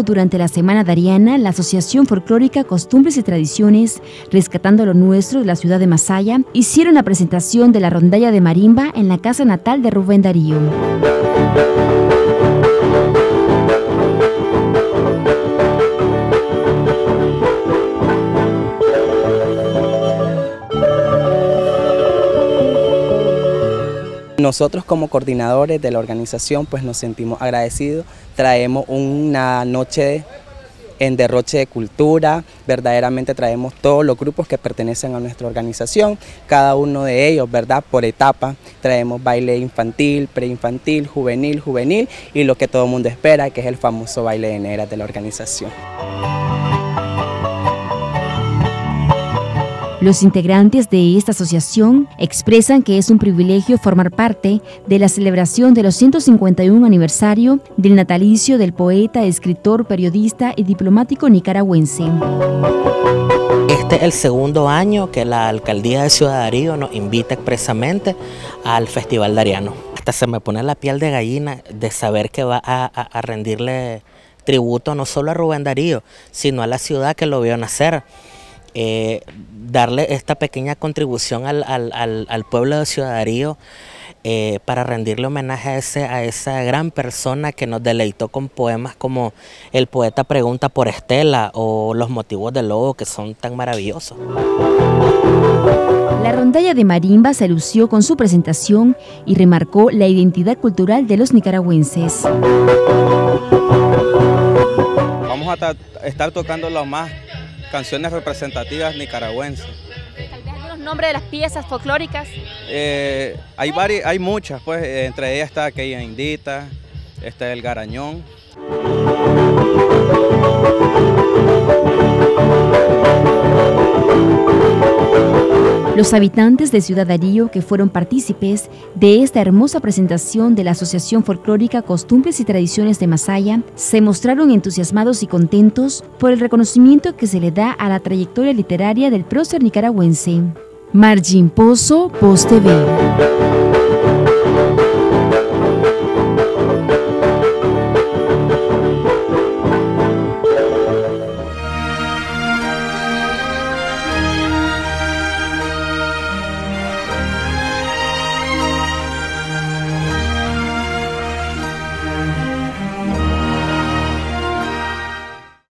Durante la Semana Dariana, la Asociación Folclórica Costumbres y Tradiciones, Rescatando lo Nuestro de la ciudad de Masaya, hicieron la presentación de la rondalla de marimba en la casa natal de Rubén Darío. Nosotros como coordinadores de la organización pues nos sentimos agradecidos, traemos una noche en derroche de cultura, verdaderamente traemos todos los grupos que pertenecen a nuestra organización, cada uno de ellos, ¿verdad? Por etapa, traemos baile infantil, preinfantil, juvenil y lo que todo el mundo espera, que es el famoso baile de negras de la organización. Los integrantes de esta asociación expresan que es un privilegio formar parte de la celebración de los 151 aniversario del natalicio del poeta, escritor, periodista y diplomático nicaragüense. Este es el segundo año que la Alcaldía de Ciudad Darío nos invita expresamente al Festival Dariano. Hasta se me pone la piel de gallina de saber que va a rendirle tributo no solo a Rubén Darío, sino a la ciudad que lo vio nacer. Darle esta pequeña contribución al pueblo de Ciudad Darío para rendirle homenaje a esa gran persona que nos deleitó con poemas como El poeta pregunta por Estela o Los motivos del lobo, que son tan maravillosos. La rondalla de marimba se lució con su presentación y remarcó la identidad cultural de los nicaragüenses. Vamos a estar tocando lo más canciones representativas nicaragüenses. ¿Tal vez algunos nombres de las piezas folclóricas? Hay muchas, pues, entre ellas está aquella indita, está el garañón. Los habitantes de Ciudad Darío que fueron partícipes de esta hermosa presentación de la Asociación Folclórica Costumbres y Tradiciones de Masaya se mostraron entusiasmados y contentos por el reconocimiento que se le da a la trayectoria literaria del prócer nicaragüense. Margin Pozo, Post TV.